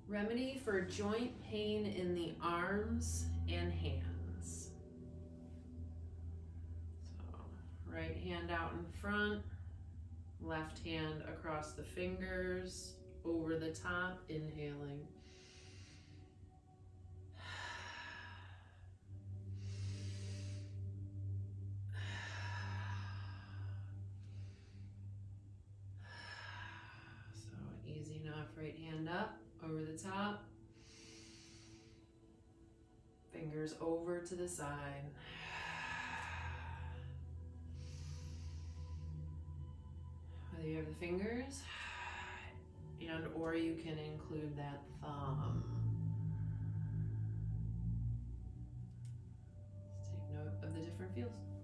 Remedy for joint pain in the arms and hands. So, right hand out in front, left hand across the fingers, over the top, inhaling. So easy enough, right hand up, over the top. Fingers over to the side. Whether you have the fingers and or you can include that thumb. Let's take note of the different feels.